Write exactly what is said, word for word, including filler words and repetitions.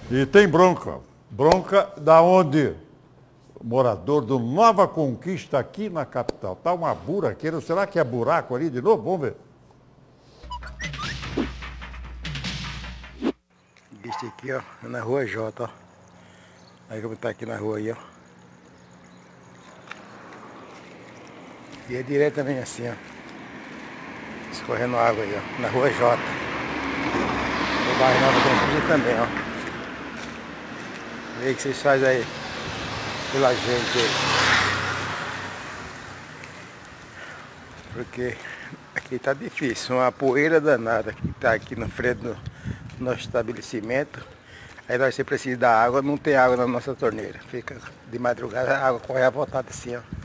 E tem bronca. Bronca da onde? Morador do Nova Conquista aqui na capital. Tá uma buraqueira. Será que é buraco ali de novo? Vamos ver. Este aqui, ó, na rua J, ó. Aí como tá aqui na rua aí, ó. E é direto também assim, ó. Escorrendo água aí, ó. Na rua J. No bairro Nova Conquista também, ó. Vê o que vocês fazem aí pela gente aí. Porque aqui tá difícil, uma poeira danada que tá aqui na frente do nosso estabelecimento. Aí nós, você precisa da água, não tem água na nossa torneira. Fica de madrugada, a água corre à vontade assim, ó.